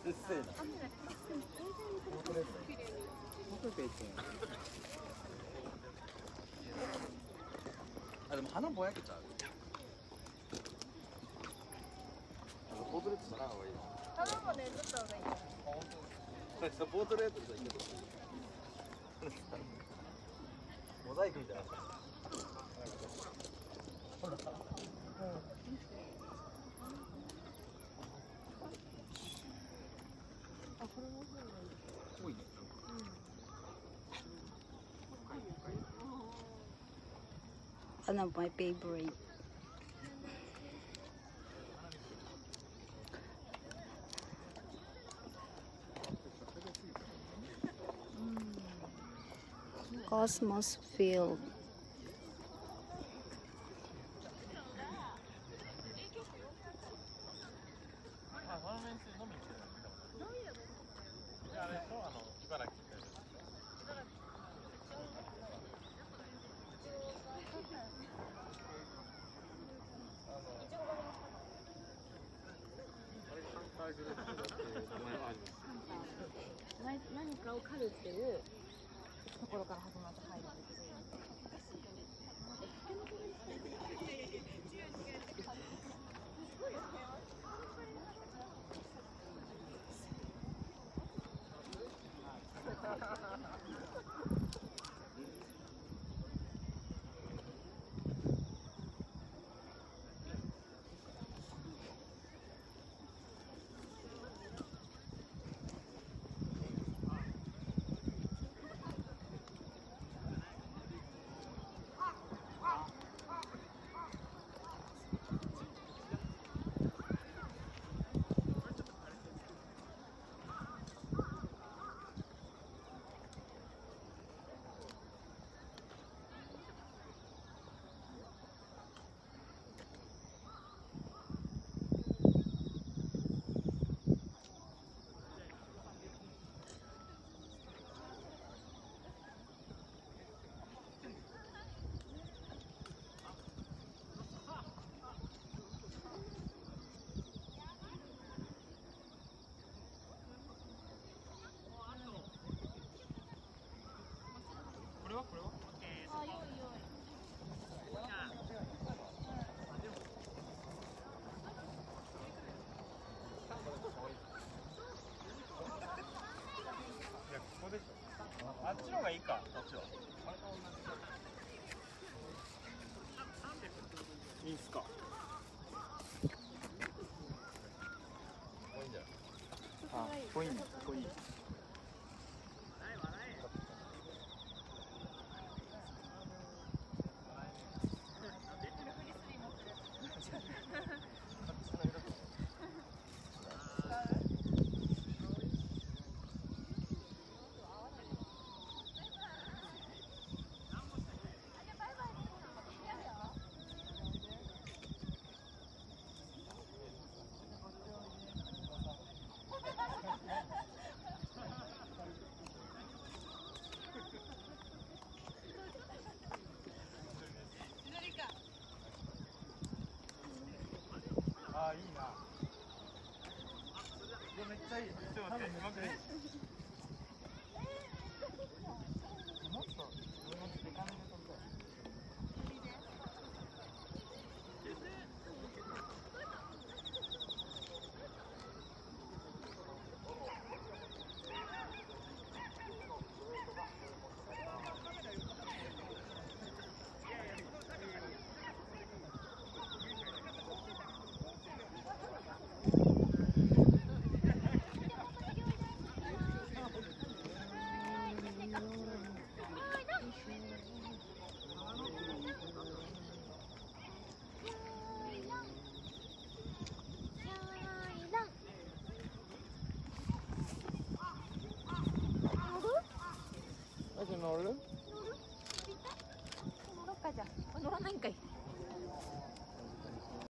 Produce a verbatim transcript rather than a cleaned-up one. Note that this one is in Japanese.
うっせえな。あ、でも鼻ぼやけちゃう。ボートレートじゃない方がいいな。 鼻もね、取った方がいい。 ボートレートじゃいいけど。モザイクみたいな。ほら。 あ、これもそうなんだ。 多いね。 One of my favorite. Cosmos Field. な何かを狩るっていうところから始まって入るんですけど。 あっちの方がいいか。あっちは。いいんすか。いいんじゃない。あ、コイン、コイン。あ、いいな。めっちゃいい。ちょっと待って、待って。